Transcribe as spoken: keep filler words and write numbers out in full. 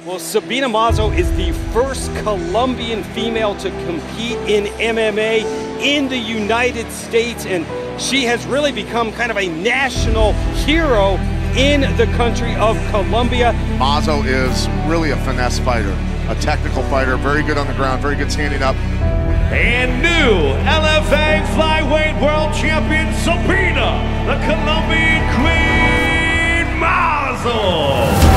Well, Sabina Mazo is the first Colombian female to compete in M M A in the United States, and she has really become kind of a national hero in the country of Colombia. Mazo is really a finesse fighter, a technical fighter, very good on the ground, very good standing up. And new L F A flyweight world champion Sabina, the Colombian Queen, Mazo.